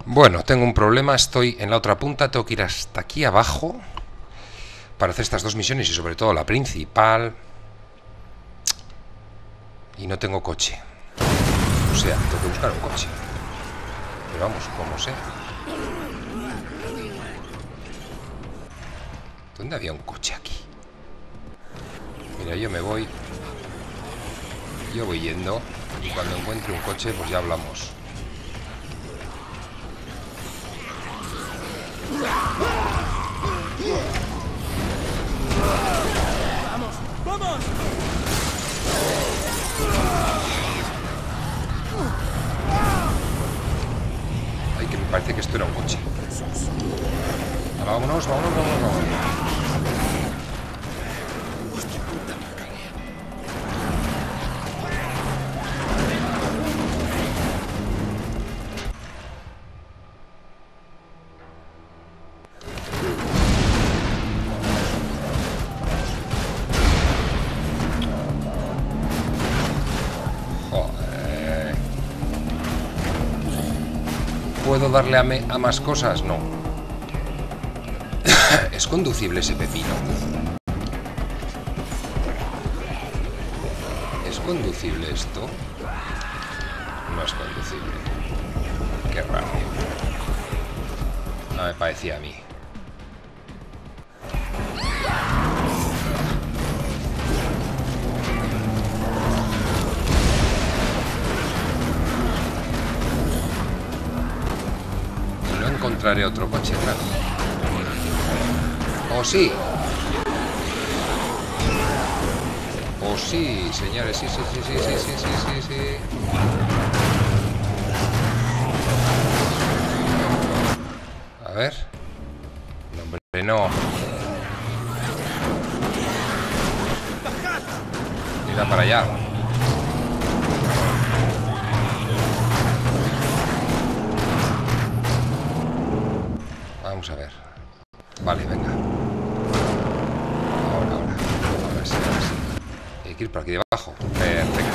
Bueno, tengo un problema, estoy en la otra punta, tengo que ir hasta aquí abajo para hacer estas dos misiones y sobre todo la principal. Y no tengo coche. O sea, tengo que buscar un coche. Pero vamos, como sea. ¿Dónde había un coche aquí? Mira, yo me voy. Yo voy yendo. Y cuando encuentre un coche, pues ya hablamos. ¡Vamos! ¡Vamos! Ay, que me parece que esto era un coche. Ahora, vámonos, vámonos, vámonos, vámonos. ¿Puedo darle a más cosas? No. ¿Es conducible ese pepino? ¿Es conducible esto? No es conducible. Qué raro. No me parecía a mí. Encontraré otro coche, claro. ¡Oh, sí! ¡Oh, sí, señores! Sí, sí, sí, sí, sí, sí, sí, sí, sí. A ver. No, hombre, no. Mira para allá. Vamos a ver. Vale, venga. Ahora sí, ahora sí. Hay que ir por aquí debajo. Perfecto.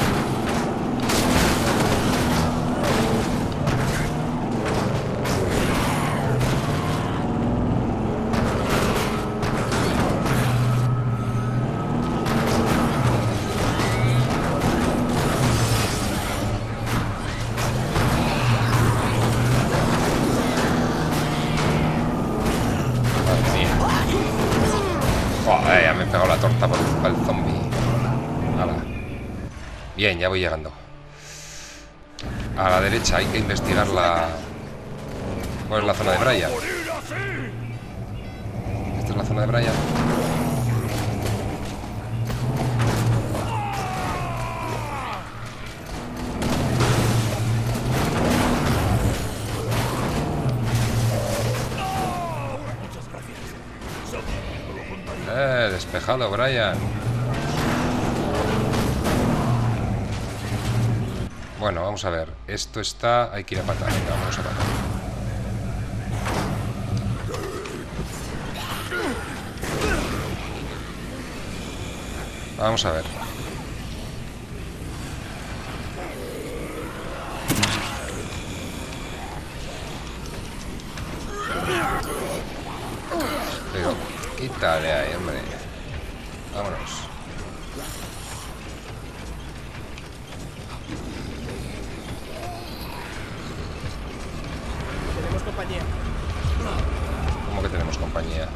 Ya me he pegado la torta por el zombie. Hala. Bien, ya voy llegando. A la derecha hay que investigar la... ¿Cuál es la zona de Brian? Esta es la zona de Brian. Despejado, Brian. Bueno, vamos a ver. Esto está... Hay que ir a patar. Venga, vamos a patar. Vamos a ver. Pero quítale ahí, hombre. Vámonos. Tenemos compañía. ¿Cómo que tenemos compañía?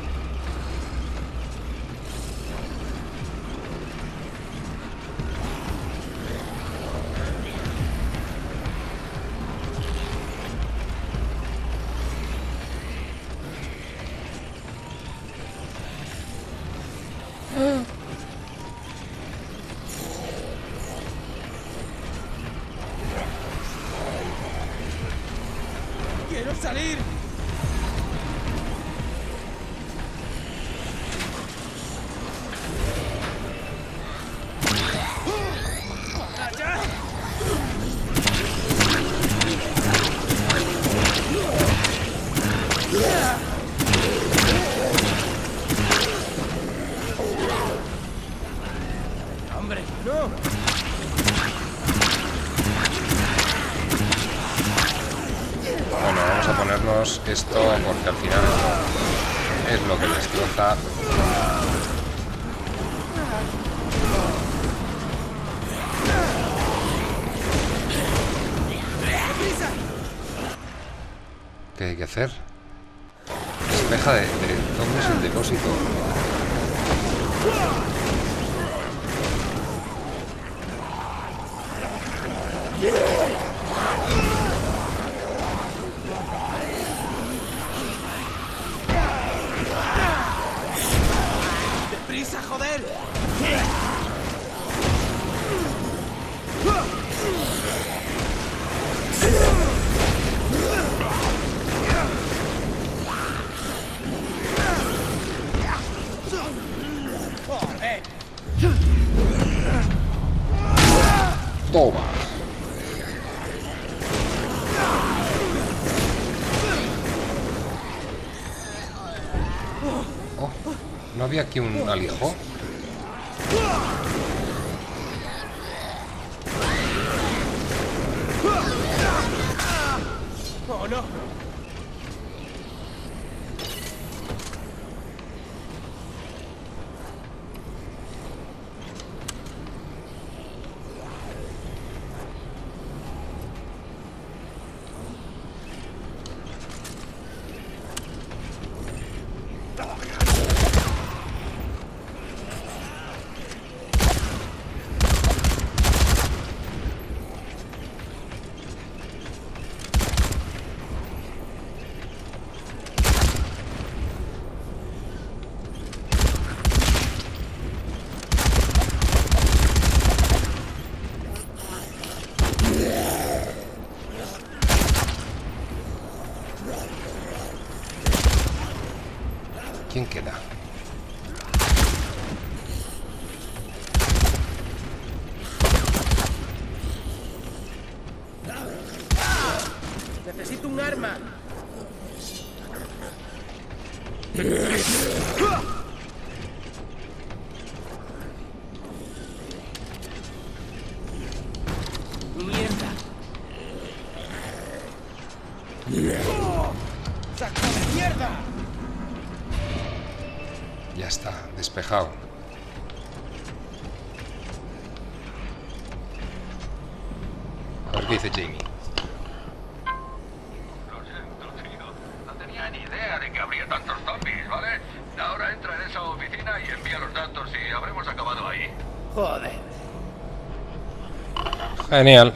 ¡Quiero salir! ¡Allá! ¡Hombre, no! cargarnos esto, porque al final es lo que destroza. ¿Qué hay que hacer? Despeja de dónde es el depósito. ¡Deprisa, joder! Toma. Oh, ¿no había aquí un alijo? ¡Oh, no! ¿Quién queda? ¡Necesito un arma! ¡Mierda! ¡Saco de mierda! Ya está, despejado. A ver qué dice Jamie. Lo siento, tío. No tenía ni idea de que habría tantos zombies, ¿vale? Ahora entra en esa oficina y envía los datos y habremos acabado ahí. Joder. Genial.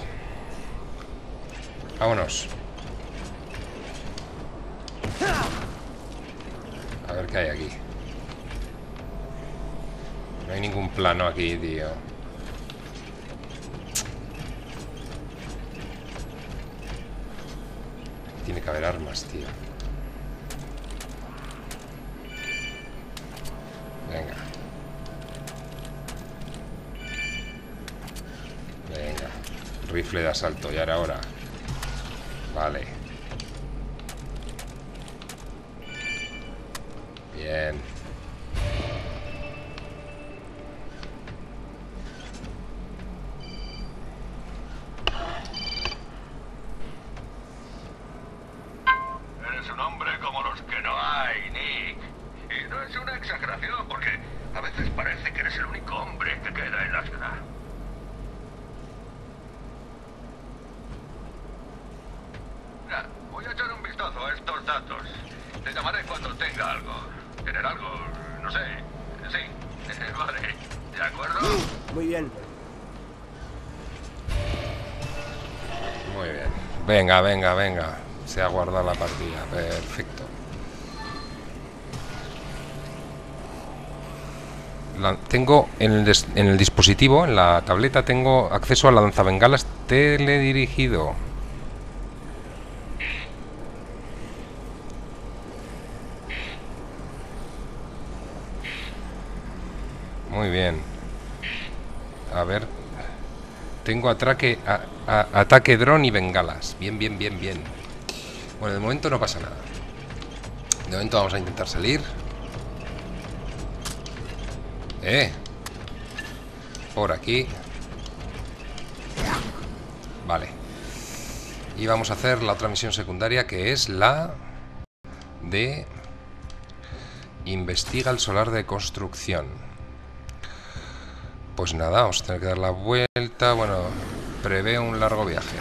Vámonos. A ver qué hay aquí. No hay ningún plano aquí, tío. Tiene que haber armas, tío. Venga. Venga. Rifle de asalto. Y ahora. Vale. Bien. Eres un hombre como los que no hay, Nick. Y no es una exageración, porque a veces parece que eres el único hombre que queda en la ciudad. Mira, voy a echar un vistazo a estos datos. Te llamaré cuando tenga algo. Tener algo, no sé. Sí, vale. ¿De acuerdo? Muy bien. Muy bien. Venga, venga, venga. Se ha guardado la partida. Perfecto. Tengo en el dispositivo, en la tableta, tengo acceso a la lanzabengalas teledirigido. Muy bien. A ver. Tengo ataque dron y bengalas. Bien, bien, bien, bien. Bueno, de momento no pasa nada. De momento vamos a intentar salir. Por aquí. Vale. Y vamos a hacer la otra misión secundaria, que es la de investiga el solar de construcción. Pues nada, vamos a tener que dar la vuelta. Bueno, prevé un largo viaje.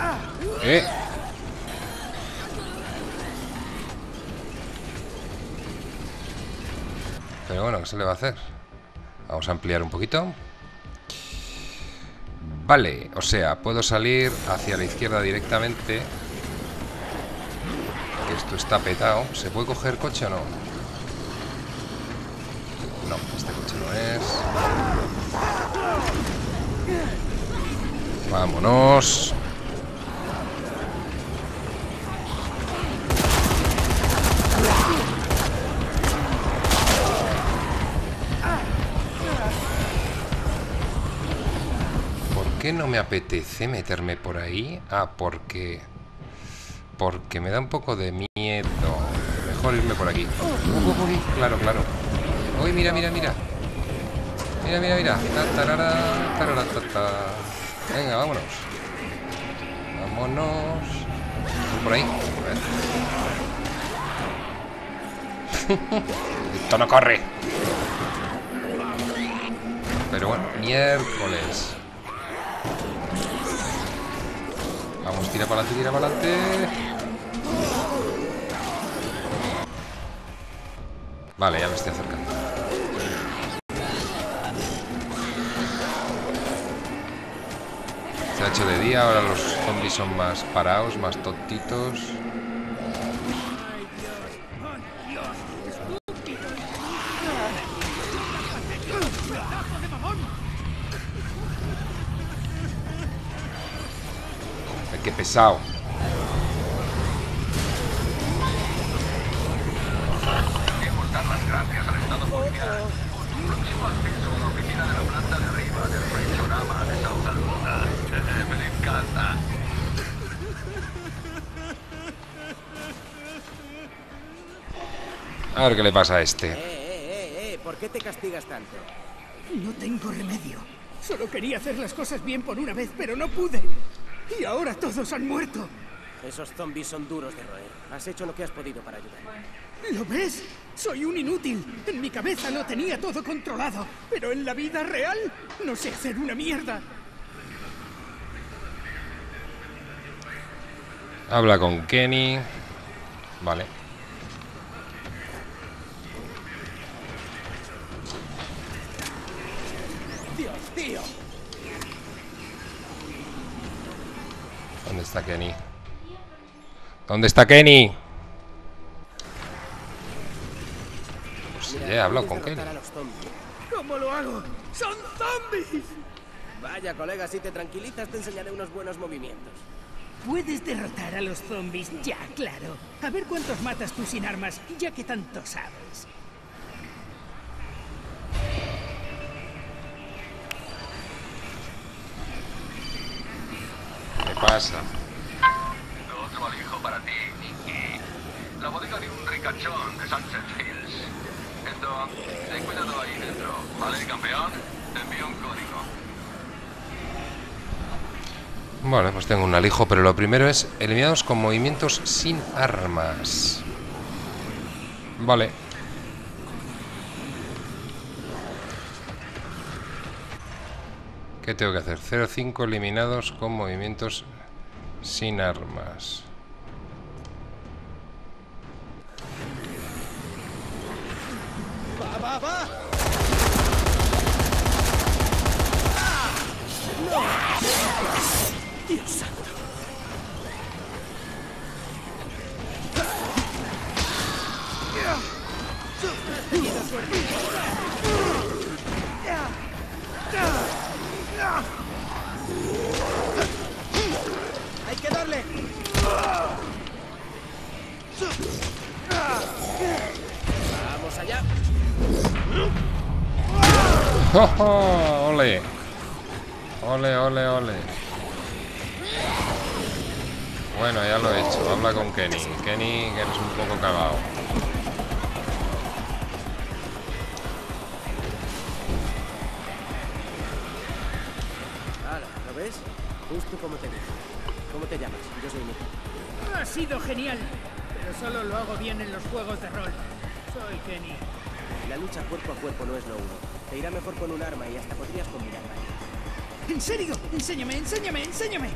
Pero bueno, ¿qué se le va a hacer? Vamos a ampliar un poquito. Vale, o sea, puedo salir hacia la izquierda directamente. Que esto está petado. ¿Se puede coger coche o no? No, este coche no es. Vámonos. ¿Por qué no me apetece meterme por ahí? Ah, porque me da un poco de miedo. Mejor irme por aquí. Claro, claro. Uy, mira, mira, mira. Mira, mira, mira. Venga, vámonos. Vámonos. Por ahí. Esto no corre. Pero bueno, miércoles. Vamos, tira para adelante, tira para adelante. Vale, ya me estoy acercando. Se ha hecho de día, ahora los zombies son más parados, más tontitos. Ay, qué pesado. Queremos dar las gracias al Estado policial por su próximo acceso a la oficina de la planta de arriba del Frenchorama de South Alberta. Me encanta. A ver qué le pasa a este. ¿Por qué te castigas tanto? No tengo remedio. Solo quería hacer las cosas bien por una vez, pero no pude. Y ahora todos han muerto. Esos zombies son duros de roer. Has hecho lo que has podido para ayudar. ¿Lo ves? Soy un inútil. En mi cabeza lo tenía todo controlado. Pero en la vida real no sé hacer una mierda. Habla con Kenny. Vale. ¡Dios, tío! ¿Dónde está Kenny? ¿Dónde está Kenny? Pues sí, he hablado con Kenny. ¿Cómo lo hago? ¡Son zombies! Vaya, colega, si te tranquilizas te enseñaré unos buenos movimientos. Puedes derrotar a los zombies, ya, claro. A ver cuántos matas tú sin armas, ya que tanto sabes. ¿Qué pasa? Otro alijo para ti, Nicky. La bodega de un ricachón de Sunset Hills. Esto, ten cuidado ahí dentro. ¿Vale, campeón? Te envío un código. Bueno, pues tengo un alijo, pero lo primero es eliminados con movimientos sin armas. Vale. ¿Qué tengo que hacer? 0,5 eliminados con movimientos sin armas. ¡Va, va, va! ¡Dios santo! ¡Hay que darle! ¡Vamos allá! ¡Oh, oh! ¡Ole! ¡Ole, ole, ole! Bueno, ya lo he hecho. Habla con Kenny. Kenny, que eres un poco cagado. Ahora, ¿lo ves? Justo como te dije. ¿Cómo te llamas? Yo soy Nick. Ha sido genial. pero solo lo hago bien en los juegos de rol. Soy Kenny. La lucha cuerpo a cuerpo no es lo uno. Te irá mejor con un arma y hasta podrías combinar varias. ¿En serio? Enséñame, enséñame, enséñame.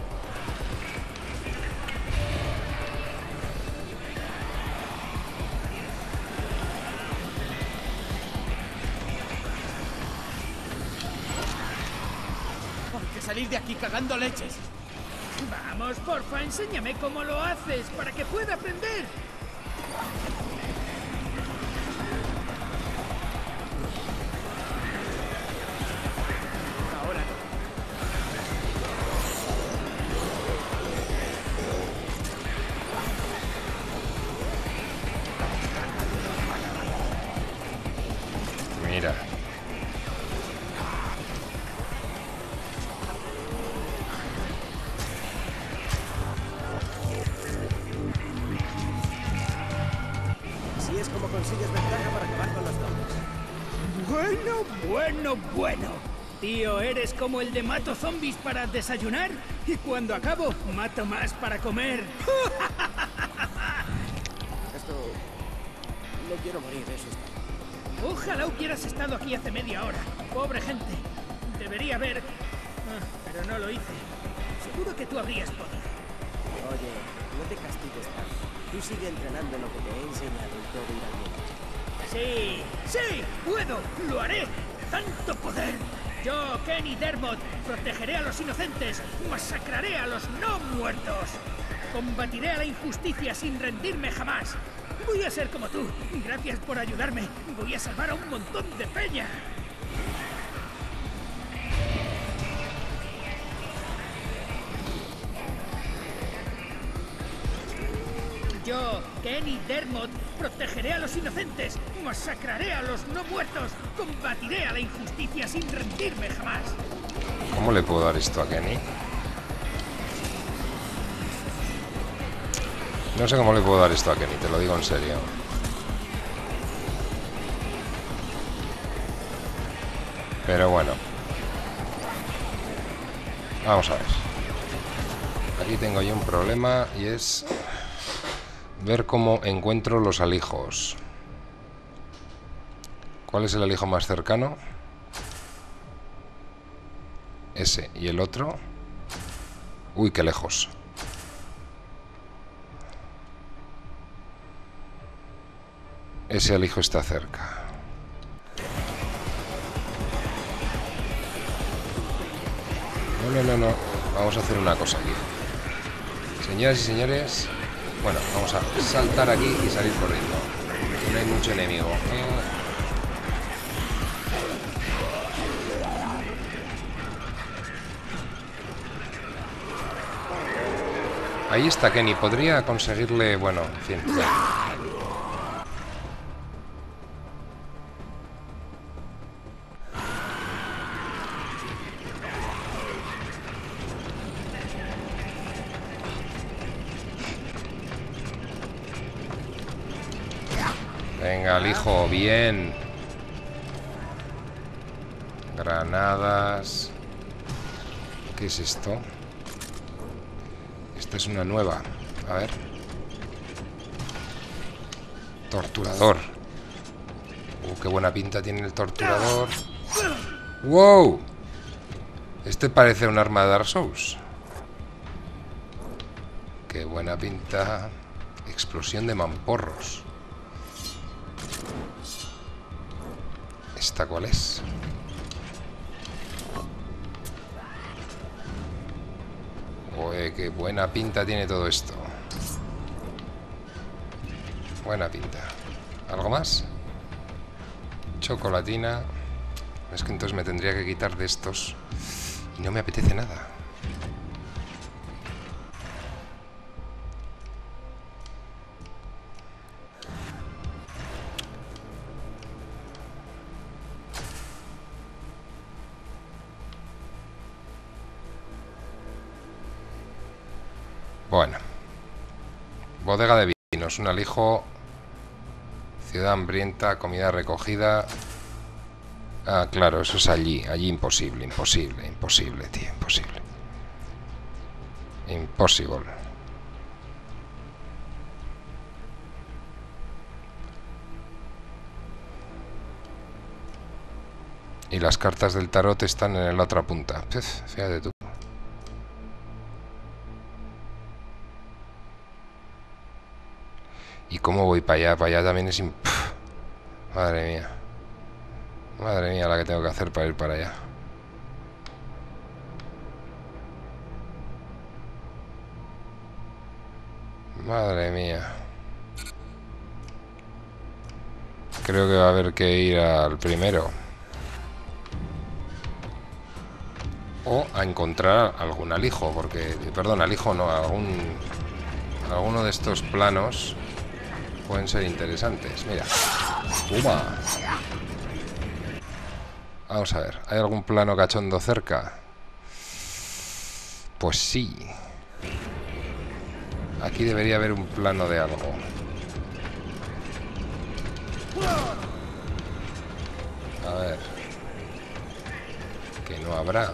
Hay que salir de aquí cagando leches. Vamos, porfa, enséñame cómo lo haces para que pueda aprender. Ahora Mira. así es como consigues ventaja para acabar con los zombies. Bueno. Tío, ¿eres como el de mato zombies para desayunar? Y cuando acabo, mato más para comer. Esto... No quiero morir, eso es todo. Ojalá hubieras estado aquí hace media hora. Pobre gente. Debería haber... pero no lo hice. Seguro que tú habrías podido. Oye, no te castigues tanto. Tú sigue entrenando en lo que te he enseñado y todo irá bien. Sí, puedo, lo haré. Tanto poder. Yo, Kenny Dermot, protegeré a los inocentes, masacraré a los no muertos. Combatiré a la injusticia sin rendirme jamás. Voy a ser como tú. Gracias por ayudarme. Voy a salvar a un montón de peña. Yo, Kenny Dermot, protegeré a los inocentes, masacraré a los no muertos, combatiré a la injusticia sin rendirme jamás. ¿Cómo le puedo dar esto a Kenny? No sé cómo le puedo dar esto a Kenny, te lo digo en serio. Pero bueno. Vamos a ver. Aquí tengo yo un problema y es... ver cómo encuentro los alijos. ¿Cuál es el alijo más cercano? Ese. ¿Y el otro? Uy, qué lejos. Ese alijo está cerca. No. Vamos a hacer una cosa aquí. Señoras y señores... Bueno, vamos a saltar aquí y salir corriendo. No hay mucho enemigo. Ahí está Kenny. Podría conseguirle... Bueno, en fin. Venga, al hijo, bien. Granadas. ¿Qué es esto? Esta es una nueva. A ver. Torturador. Qué buena pinta tiene el torturador. ¡Wow! Este parece un arma de Dark Souls. Qué buena pinta. Explosión de mamporros. ¿Esta cuál es? Oye, qué buena pinta tiene todo esto. Buena pinta. ¿Algo más? Chocolatina. Es que entonces me tendría que quitar de estos. Y no me apetece nada. Bueno, bodega de vinos, un alijo, ciudad hambrienta, comida recogida. Ah, claro, eso es allí imposible, tío, imposible. Impossible. Y las cartas del tarot están en la otra punta. Fíjate tú. ¿Y cómo voy para allá? Para allá también es... Madre mía. Madre mía la que tengo que hacer para ir para allá. Madre mía. Creo que va a haber que ir al primero. O a encontrar algún alijo, porque... Perdón, alijo no, alguno de estos planos pueden ser interesantes. Mira. ¡Puma! Vamos a ver, ¿hay algún plano cachondo cerca? Pues sí. Aquí debería haber un plano de algo. A ver. Que no habrá.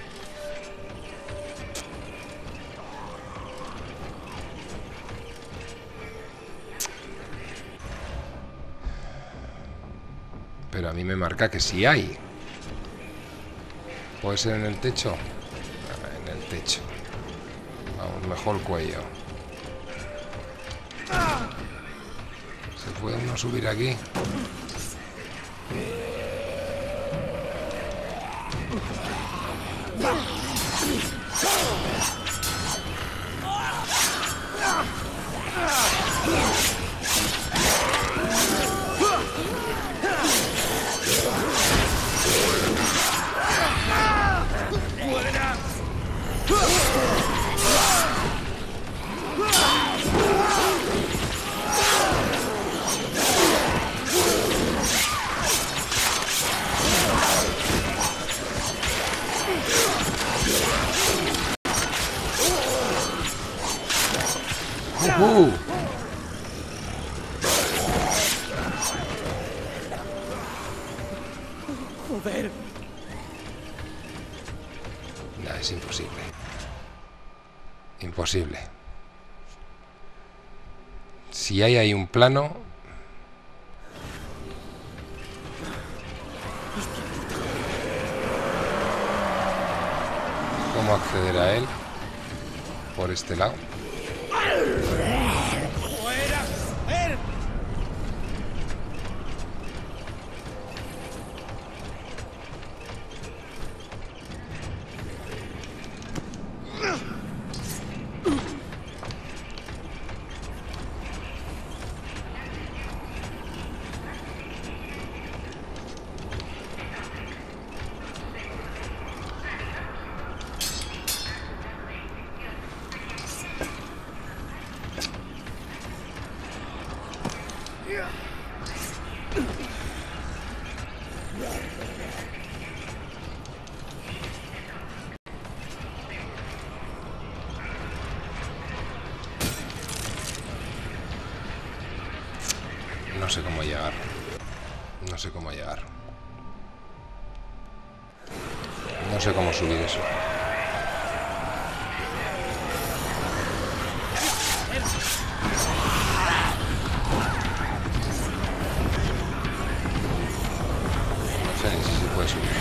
Pero a mí me marca que sí hay. ¿Puede ser en el techo? En el techo. Vamos, mejor cuello. ¿Se puede uno subir aquí? Joder. No, es imposible. Imposible. Si hay ahí un plano... ¿Cómo acceder a él? Por este lado. No sé cómo llegar. No sé cómo llegar. No sé cómo subir eso. No sé ni si se puede subir.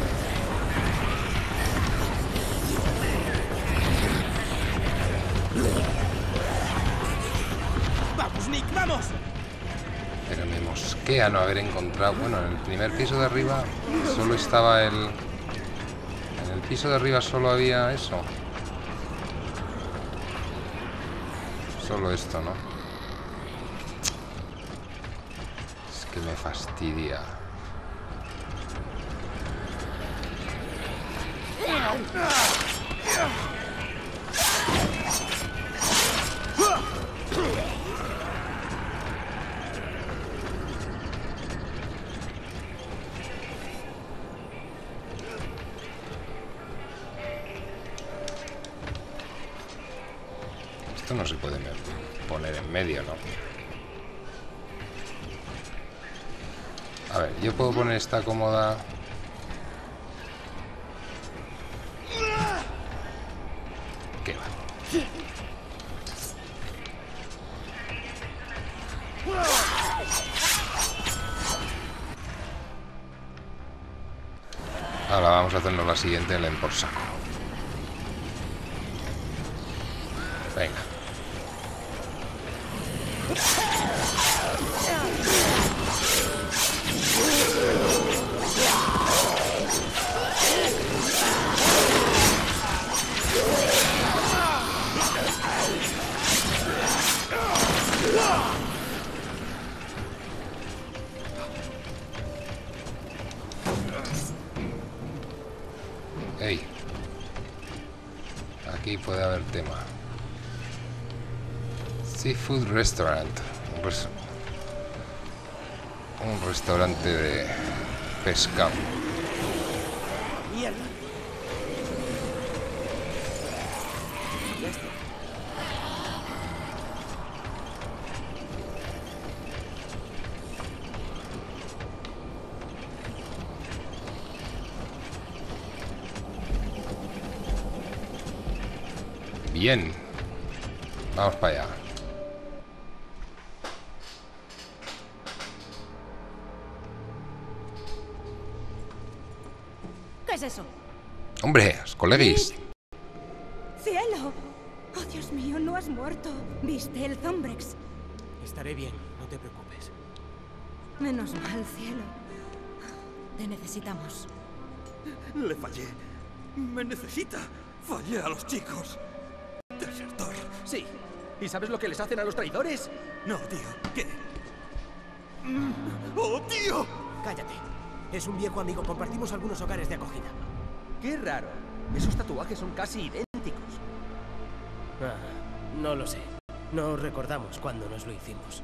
¡Vamos, Nick, vamos! Pero me mosquea no haber encontrado... Bueno, en el primer piso de arriba solo estaba el... En el piso de arriba solo había eso. Solo esto, ¿no? Es que me fastidia. Esto no se puede poner en medio, ¿no? A ver, yo puedo poner esta cómoda... ¿Qué va? Ahora vamos a hacernos la siguiente, la por saco. Venga. Hey. Aquí puede haber tema. Seafood Restaurant. Un restaurante de pescado. Mierda. Ya está. Bien. Vamos para allá. ¿Qué es eso? Hombre, coleguis. ¡Cielo! ¡Oh, Dios mío, no has muerto! ¿Viste el Zombrex? Estaré bien, no te preocupes. Menos mal, cielo. Te necesitamos. Le fallé. Me necesita. Fallé a los chicos. Desertor. Sí. ¿Y sabes lo que les hacen a los traidores? No, tío. ¿Qué? ¡Oh, tío! Cállate. Es un viejo amigo. Compartimos algunos hogares de acogida. Qué raro. Esos tatuajes son casi idénticos. Ah, no lo sé. No recordamos cuándo nos lo hicimos.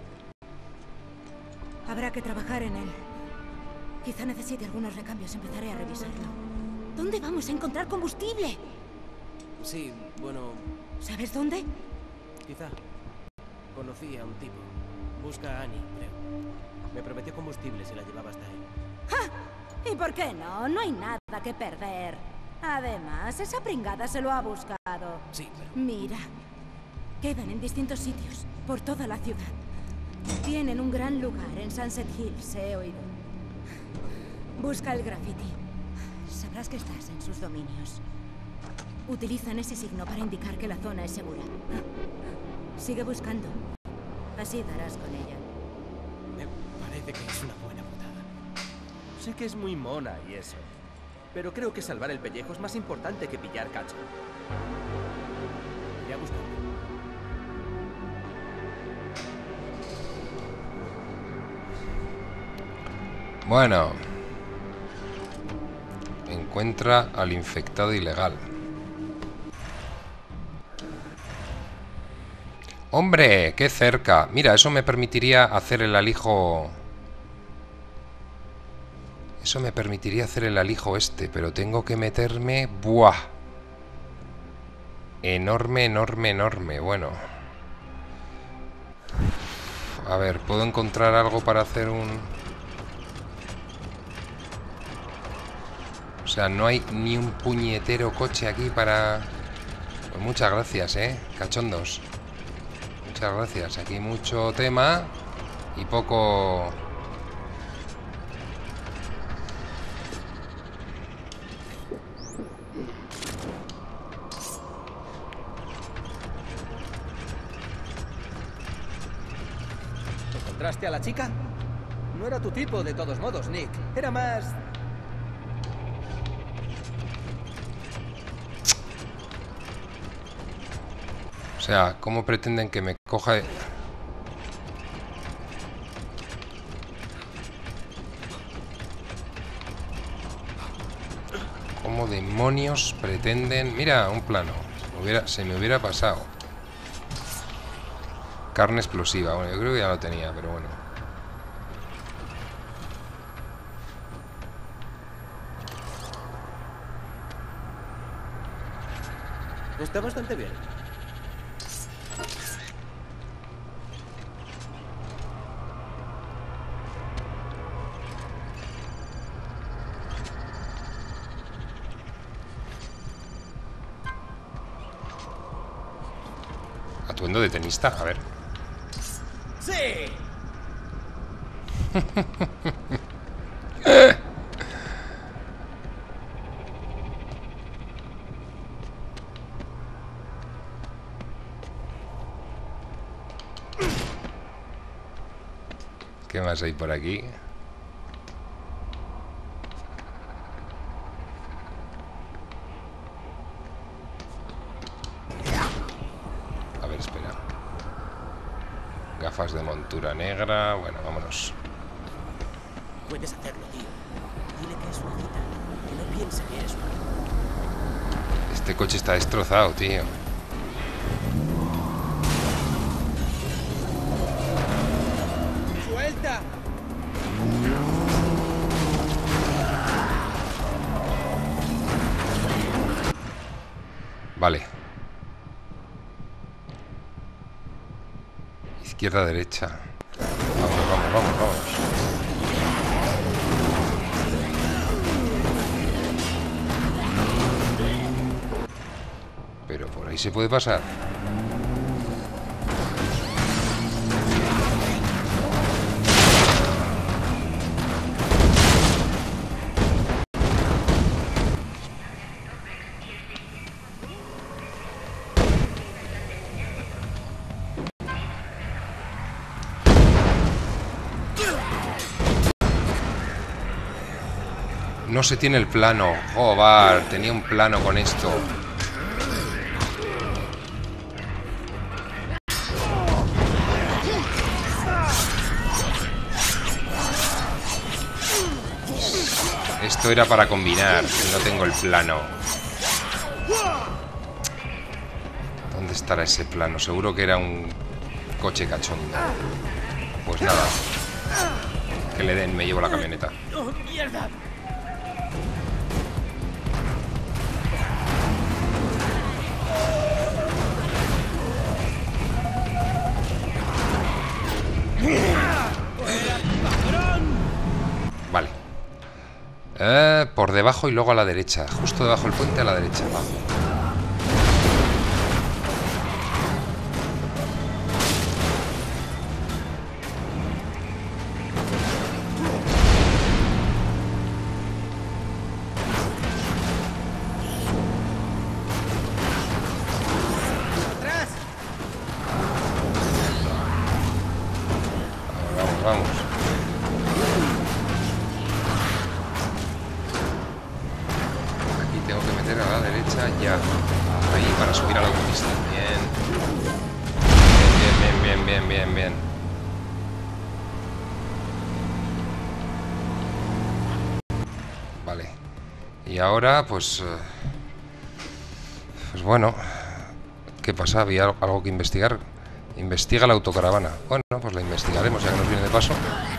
Habrá que trabajar en él. Quizá necesite algunos recambios. Empezaré a revisarlo. ¿Dónde vamos a encontrar combustible? Sí, bueno, ¿Sabes dónde? quizá. Conocí a un tipo. Busca a Annie, creo. Me prometió combustible si la llevaba hasta él. ¡Ja! ¿Y por qué no? No hay nada que perder. Además, esa pringada se lo ha buscado. Sí, pero... Mira. Quedan en distintos sitios, por toda la ciudad. Tienen un gran lugar en Sunset Hills, he oído. Busca el graffiti. Sabrás que estás en sus dominios. Utilizan ese signo para indicar que la zona es segura. Sigue buscando. Así darás con ella. Me parece que es una buena putada. Sé que es muy mona y eso. Pero creo que salvar el pellejo es más importante que pillar cacho. Iré a buscarlo. Bueno. Encuentra al infectado ilegal. ¡Hombre! ¡Qué cerca! Mira, eso me permitiría hacer el alijo... Eso me permitiría hacer el alijo este, pero tengo que meterme... ¡Buah! Enorme, enorme, enorme. Bueno. A ver, ¿puedo encontrar algo para hacer un...? O sea, no hay ni un puñetero coche aquí para... Pues muchas gracias, cachondos. Muchas gracias. Aquí mucho tema y poco... ¿Encontraste a la chica? No era tu tipo, de todos modos, Nick. Era más... O sea, ¿cómo pretenden que me coja? ¿Cómo demonios pretenden? Mira, un plano. Se me hubiera pasado. Carne explosiva. Bueno, yo creo que ya lo tenía, pero bueno. Está bastante bien. Atuendo de tenista, a ver. ¡Sí! ¿Qué más hay por aquí? A ver, espera. Gafas de montura negra. Bueno, vámonos. Puedes hacerlo, tío. Dile que es una cita. Que no piense que eres un... Este coche está destrozado, tío. ¡Suelta! Vale. Izquierda, derecha. Vamos, vamos, vamos, vamos. Pero por ahí se puede pasar. No se tiene el plano. Joder, tenía un plano con esto. Esto era para combinar. No tengo el plano. ¿Dónde estará ese plano? Seguro que era un coche cachondo. Pues nada. Que le den, me llevo la camioneta. ¡Oh, mierda! Vale. Por debajo y luego a la derecha. Justo debajo del puente a la derecha. Va. ¡Atrás! Vamos, vamos. Aquí tengo que meter a la derecha ya. Ahí para subir a la autopista. Bien. Bien, bien, bien, bien, bien, bien. Vale. Y ahora, pues... pues bueno. ¿Qué pasa? ¿Había algo que investigar? Investiga la autocaravana. Bueno, pues la investigaremos ya que nos viene de paso.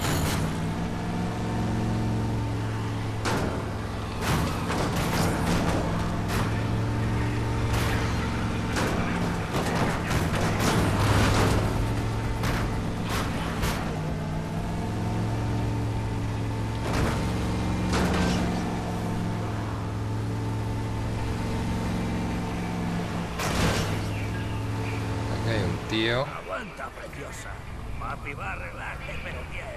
Aquí hay un tío. Aguanta, preciosa. Papi va a arreglarte, pero bien.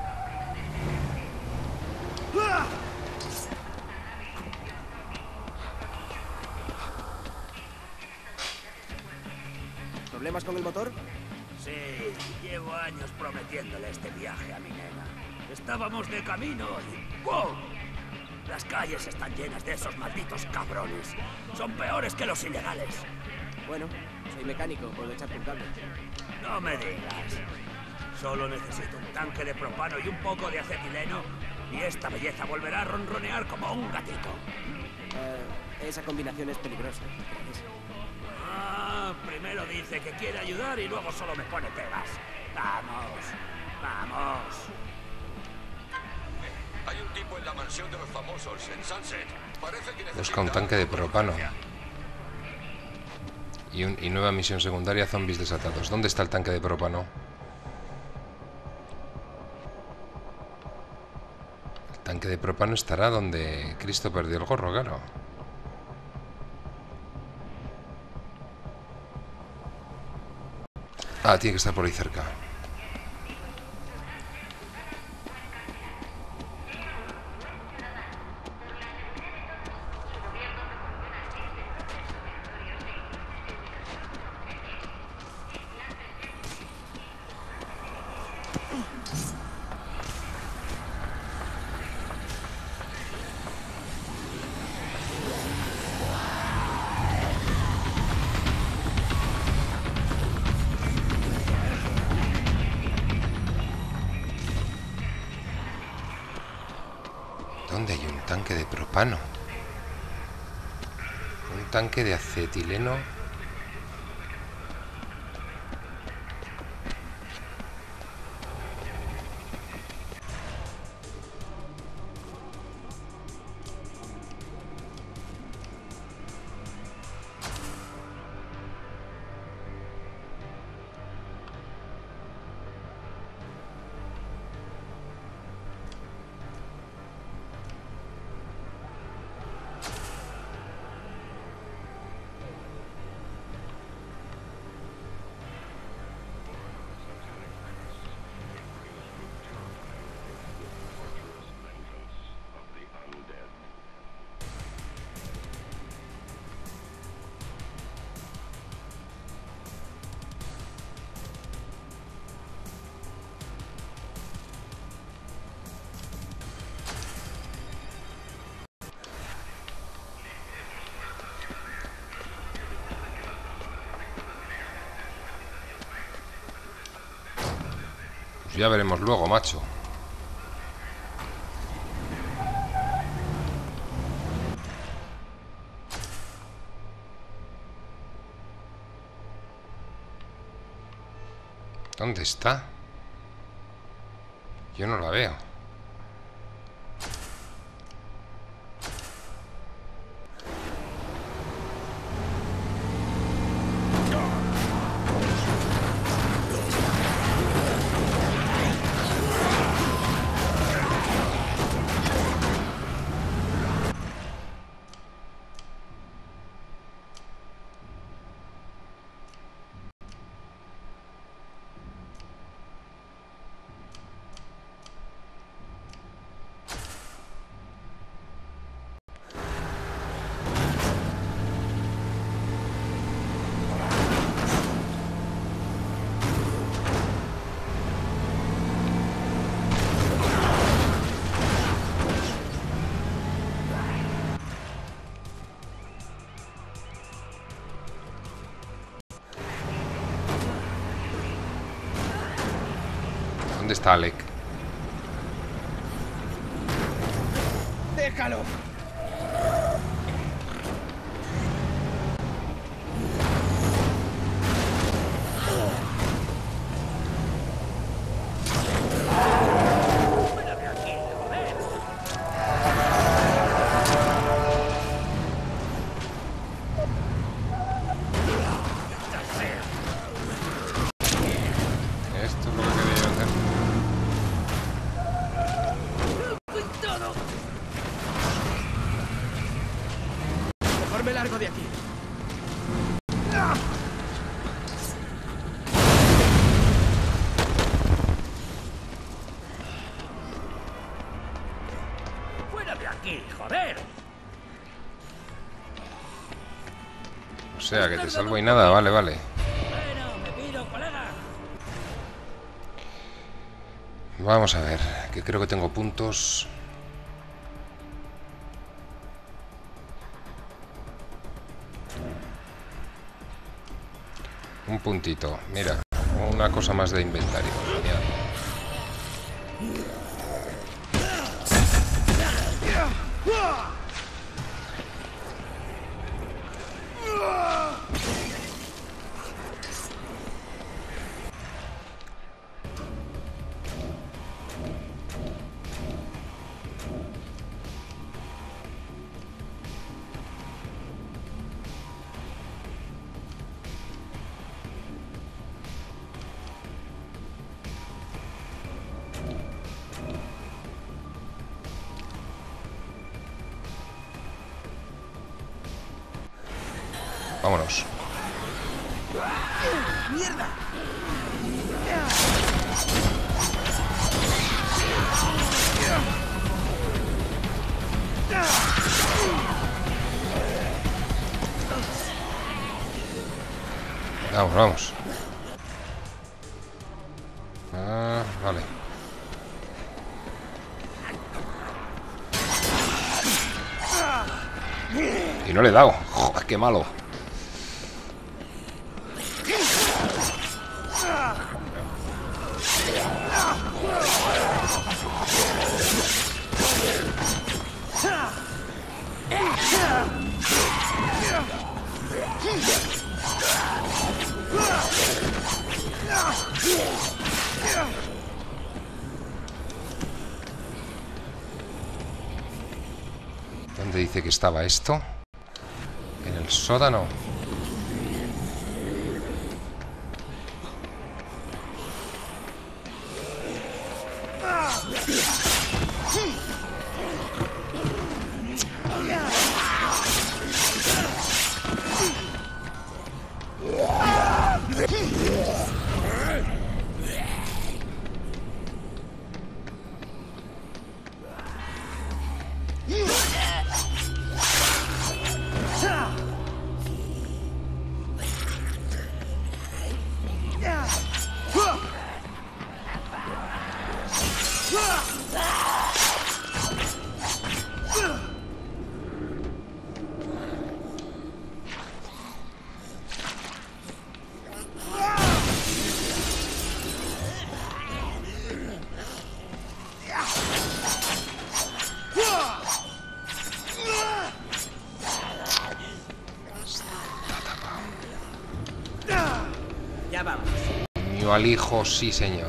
¿Problemas con el motor? Sí, llevo años prometiéndole este viaje a mi nena. Estábamos de camino y ¡wow! Las calles están llenas de esos malditos cabrones. Son peores que los ilegales. Bueno, soy mecánico, puedo echarte un cable. No me digas. Solo necesito un tanque de propano y un poco de acetileno y esta belleza volverá a ronronear como un gatito. Esa combinación es peligrosa. ¿Crees? Primero dice que quiere ayudar y luego solo me pone pegas. Vamos, vamos. Hay un tipo en la mansión de los famosos, en Sunset. Parece que necesita Busca un tanque de propano. Y nueva misión secundaria, zombies desatados. ¿Dónde está el tanque de propano? El tanque de propano estará donde Cristo perdió el gorro, claro. Ah, tiene que estar por ahí cerca. ¿Dónde hay un tanque de propano? Un tanque de acetileno. Pues ya veremos luego, macho. ¿Dónde está? Yo no la veo. ¿Dónde está Alec? ¡Déjalo! Esto es lo que quería hacer. Mejor me largo de aquí. ¡Fuera de aquí, joder! O sea, que te salvo y nada. Vale, vale. Bueno, me pido, colega. Vamos a ver, que creo que tengo puntos. Un puntito, mira, una cosa más de inventario. Genial. Vámonos. ¡Mierda! Vamos, vamos. Ah, vale. Y no le he dado. Joder, qué malo. dice que estaba esto? En el sótano. Ya vamos. Niño al hijo, sí señor.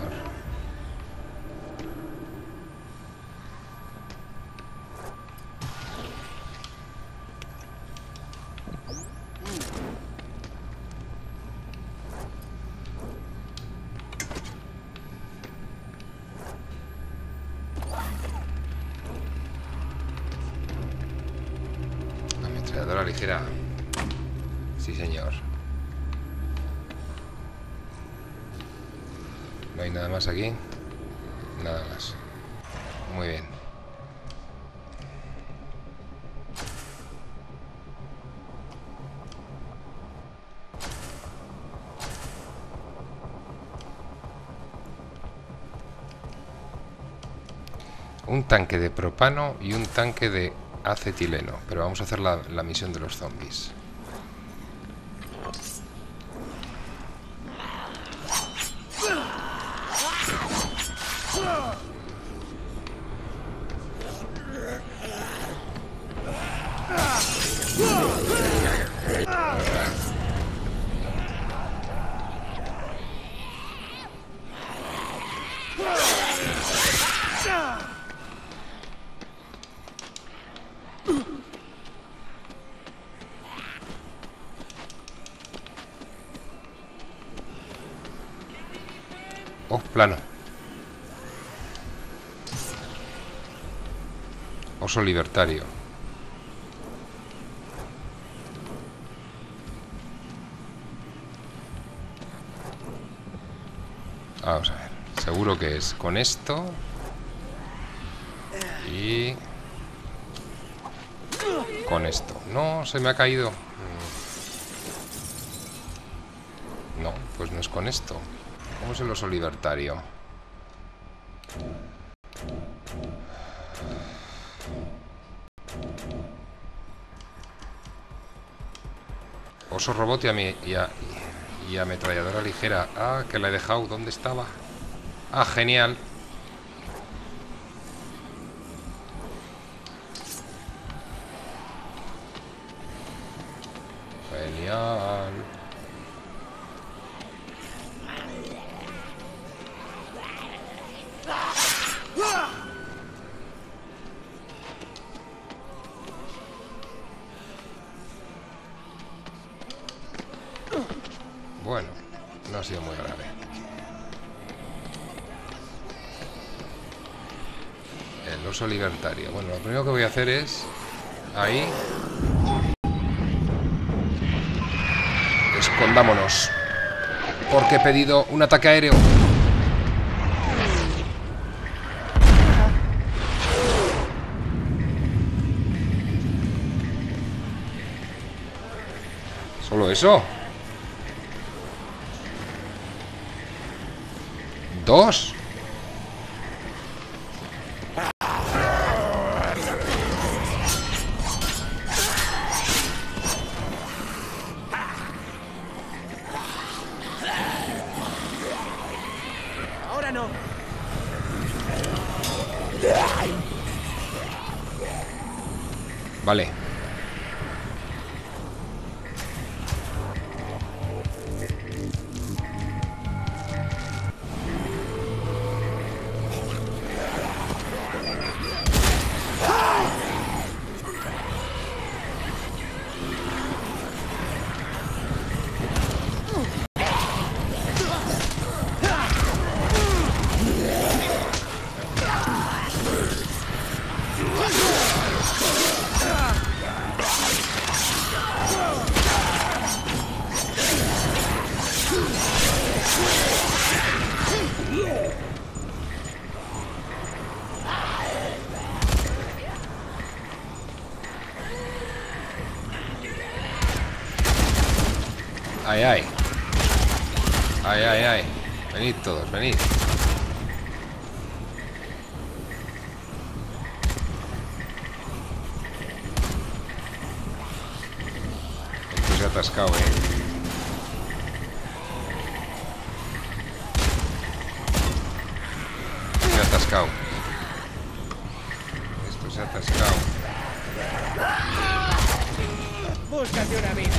Ametralladora ligera. Sí señor. ¿No hay nada más aquí? Nada más. Muy bien. Un tanque de propano y un tanque de acetileno. Pero vamos a hacer la misión de los zombies. Oh, plano. Oso libertario. Vamos a ver. Seguro que es con esto. Y... con esto. No, se me ha caído. No, pues no es con esto. ¿Cómo es el oso libertario? Oso robot y ametralladora ligera. Ah, que la he dejado. ¿Dónde estaba? Ah, genial. Genial. Bueno, no ha sido muy grave. El oso libertario. Bueno, lo primero que voy a hacer es... ahí. Escondámonos. Porque he pedido un ataque aéreo. ¿Solo eso? ¿Dos? Ahora no. Vale. Ay, ay. Ay, ay, ay. Venid todos, venid. Esto se ha atascado, Se ha atascado. Esto se ha atascado. Búscate una vida.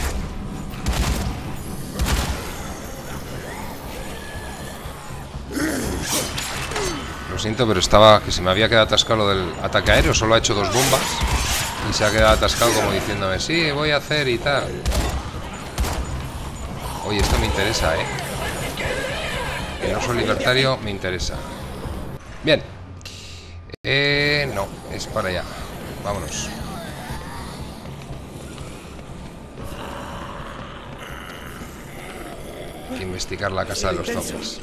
Lo siento, pero estaba... que se me había quedado atascado lo del ataque aéreo. Solo ha hecho 2 bombas. Y se ha quedado atascado como diciéndome, sí, voy a hacer y tal. Oye, esto me interesa, El oso libertario me interesa. Bien. No, es para allá. Vámonos. Hay que investigar la casa de los zombies.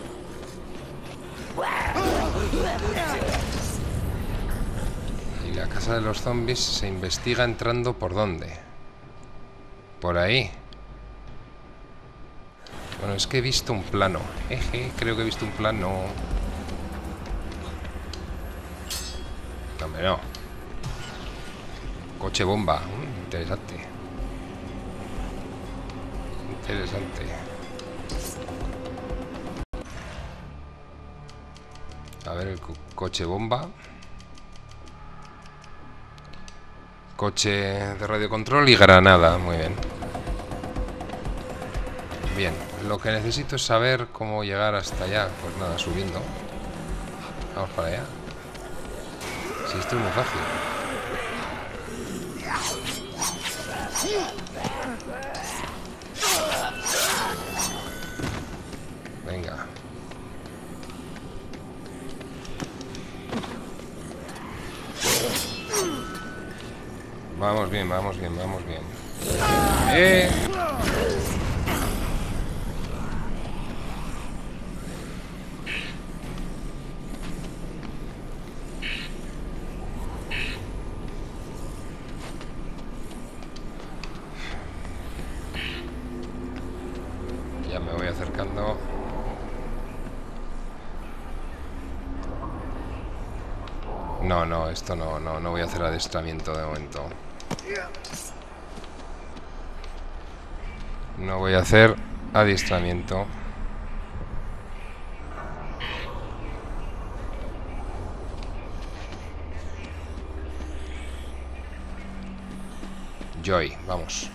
Y la casa de los zombies se investiga entrando ¿por dónde? Por ahí. Bueno, es que he visto un plano. Creo que he visto un plano. No, hombre, no. Coche bomba. Interesante. Interesante. A ver, el coche bomba. Coche de radiocontrol y granada. Muy bien. Bien, lo que necesito es saber cómo llegar hasta allá. Pues nada, subiendo. Vamos para allá. Si esto es muy fácil. Venga. Vamos bien, vamos bien, vamos bien. Ya me voy acercando. No, esto no voy a hacer adiestramiento de momento. No voy a hacer adiestramiento. Joy, vamos.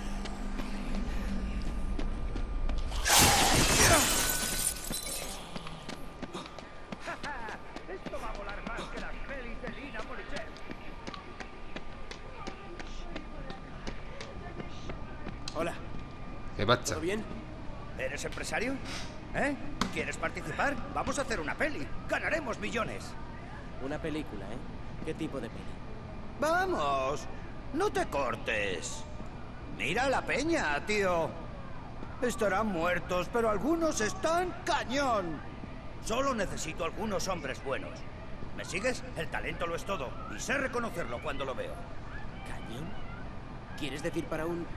Hola. ¿Qué pasa? ¿Todo bien? ¿Eres empresario? ¿Eh? ¿Quieres participar? Vamos a hacer una peli. Ganaremos millones. Una película, ¿eh? ¿Qué tipo de peli? Vamos. No te cortes. Mira la peña, tío. Estarán muertos, pero algunos están cañón. Solo necesito algunos hombres buenos. ¿Me sigues? El talento lo es todo. Y sé reconocerlo cuando lo veo. ¿Cañón? ¿Quieres decir para un...?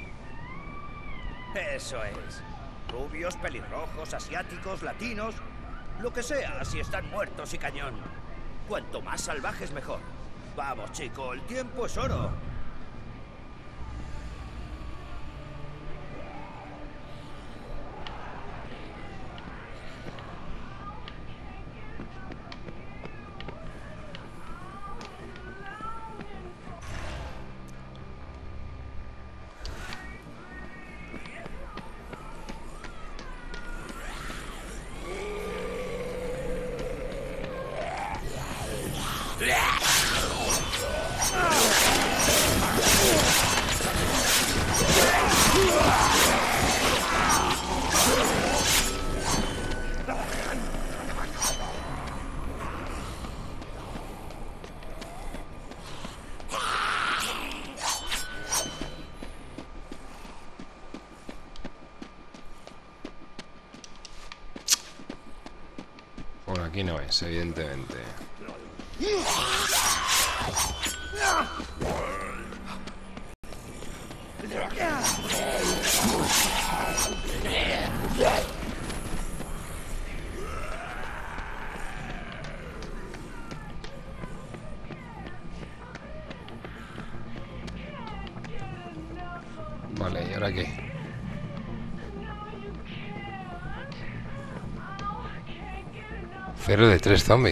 Eso es. Rubios, pelirrojos, asiáticos, latinos. Lo que sea, si están muertos y cañón. Cuanto más salvajes, mejor. Vamos, chico, el tiempo es oro. Por aquí no es, evidentemente. Vale, ¿y ahora qué? Cero de 3 zombies.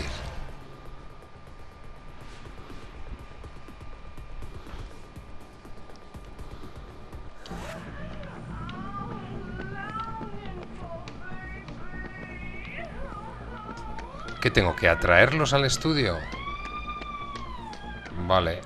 ¿Qué tengo que atraerlos al estudio? Vale.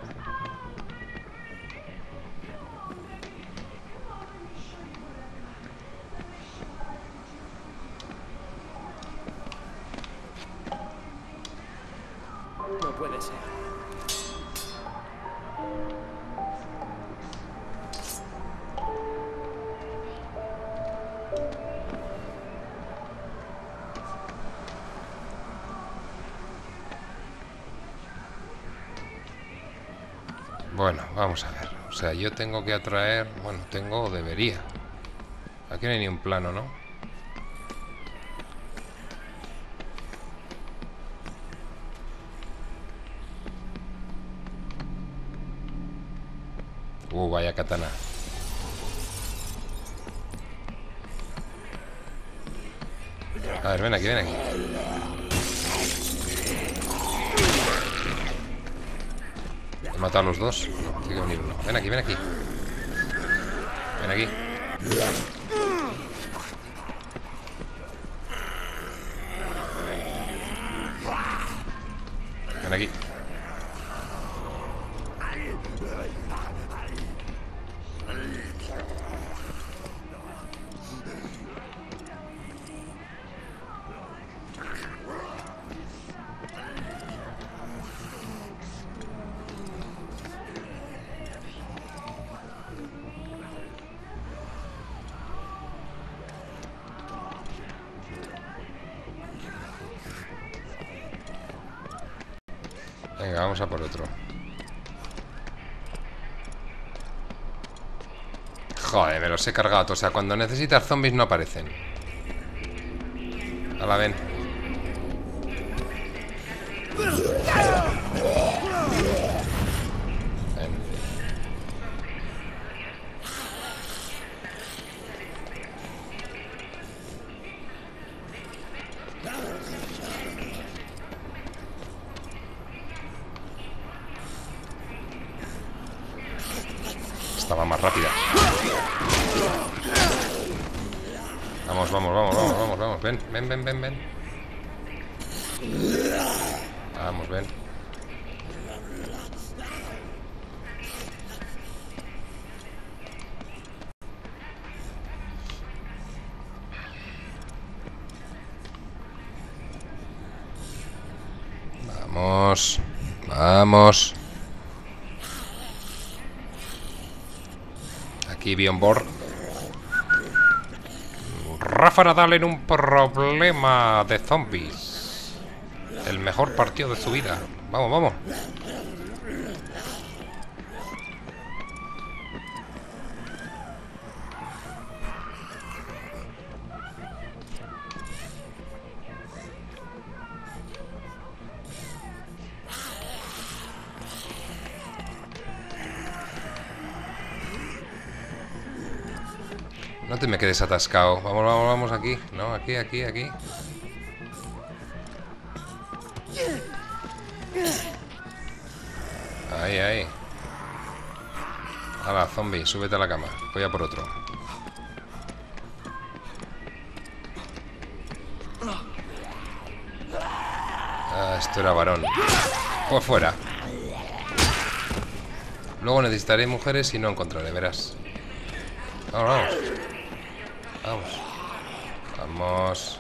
No puede ser. Bueno, vamos a ver. O sea, yo tengo que atraer... Bueno, tengo o debería. Aquí no hay ni un plano, ¿no? Vaya katana. A ver, ven aquí, ven aquí. ¿He matado a los dos? No, tiene que venir uno. Ven aquí, ven aquí. Ven aquí. Ven aquí. Venga, vamos a por otro. Joder, me los he cargado. O sea, cuando necesitas zombies no aparecen. Hala, ven. Ven. Estaba más rápida. Vamos, vamos, vamos, vamos, vamos, vamos. Ven, ven, ven, ven, ven. Vamos, ven. Vamos. Vamos. Aquí Bjorn Borg. Rafa Nadal en un problema de zombies. El mejor partido de su vida. Vamos, vamos. No te me quedes atascado. Vamos, vamos, vamos aquí. No, aquí, aquí, aquí. Ahí, ahí. Hala, zombie, súbete a la cama. Voy a por otro. Ah, esto era varón. Pues fuera. Luego necesitaré mujeres y no encontraré, verás. Vamos, vamos. Vamos. Vamos.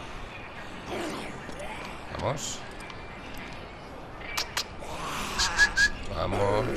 Vamos. Vamos.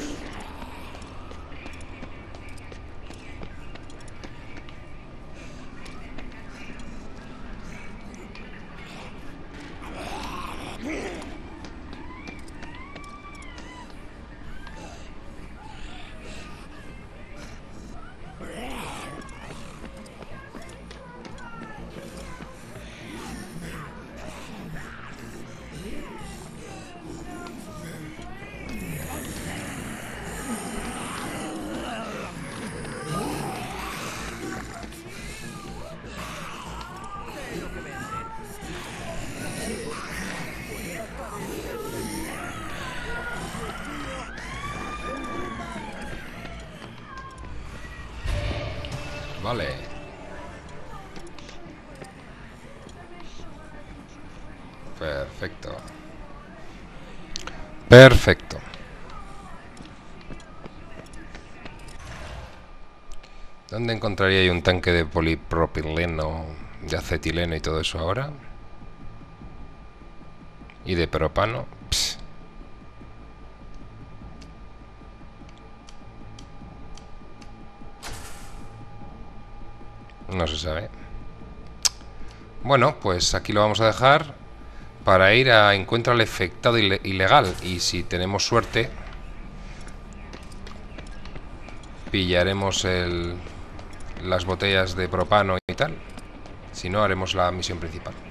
Vale. Perfecto. Perfecto. ¿Dónde encontraría yo un tanque de polipropileno, de acetileno y todo eso ahora? Y de propano. Pss. No se sabe. Bueno, pues aquí lo vamos a dejar para ir a encuentra al infectado ilegal. Y si tenemos suerte, pillaremos las botellas de propano y tal. Si no, haremos la misión principal.